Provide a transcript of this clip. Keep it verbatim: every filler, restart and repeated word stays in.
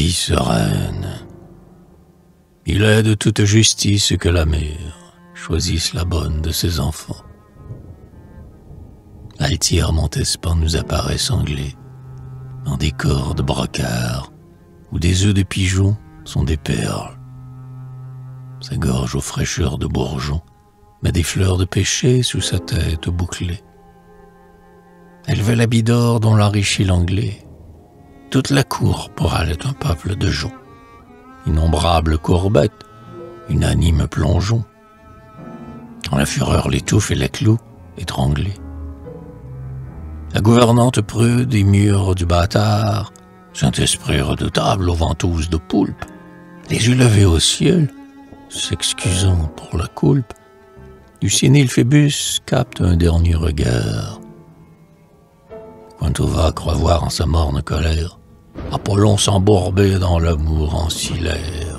vie sereine. Il est de toute justice que la mère choisisse la bonne de ses enfants. Altière Montespan nous apparaît sanglé dans des corps de brocart où des œufs de pigeon sont des perles. Sa gorge aux fraîcheurs de bourgeons met des fleurs de pêcher sous sa tête bouclée. Elle veut l'habit d'or dont l'enrichit l'anglais. Toute la cour pour elle est un peuple de joncs. Innombrables courbettes, unanime plongeon. Quand la fureur l'étouffe et la cloue étranglée. La gouvernante prude et mûre du bâtard, Saint-Esprit redoutable aux ventouses de poulpe, les yeux levés au ciel, s'excusant pour la coulpe, du sénile Phébus capte un dernier regard. Quintova croit voir en sa morne colère Apollon s'embourber dans l'amour ancillaire.